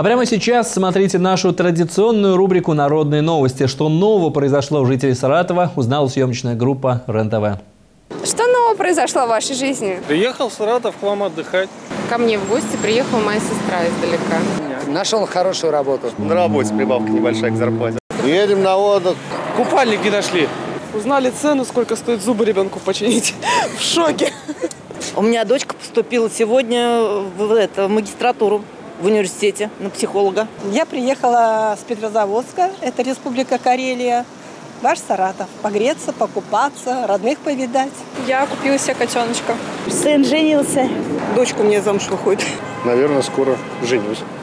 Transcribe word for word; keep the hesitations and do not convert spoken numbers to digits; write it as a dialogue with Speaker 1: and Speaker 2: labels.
Speaker 1: А прямо сейчас смотрите нашу традиционную рубрику «Народные новости». Что нового произошло у жителей Саратова, узнала съемочная группа РЕН-ТВ.
Speaker 2: Что нового произошло в вашей жизни?
Speaker 3: Приехал в Саратов к вам отдыхать.
Speaker 2: Ко мне в гости приехала моя сестра издалека.
Speaker 4: Нашел хорошую работу.
Speaker 5: На работе прибавка небольшая к зарплате.
Speaker 6: Едем на отдых.
Speaker 7: Купальники нашли. Узнали цену, сколько стоит зубы ребенку починить. В шоке.
Speaker 8: У меня дочка поступила сегодня в, это, в магистратуру в университете на психолога.
Speaker 9: Я приехала с Петрозаводска, это Республика Карелия, в ваш Саратов. Погреться, покупаться, родных повидать.
Speaker 2: Я купила себе котеночка.
Speaker 8: Сын женился.
Speaker 7: Дочка у меня замуж выходит.
Speaker 5: Наверное, скоро женюсь.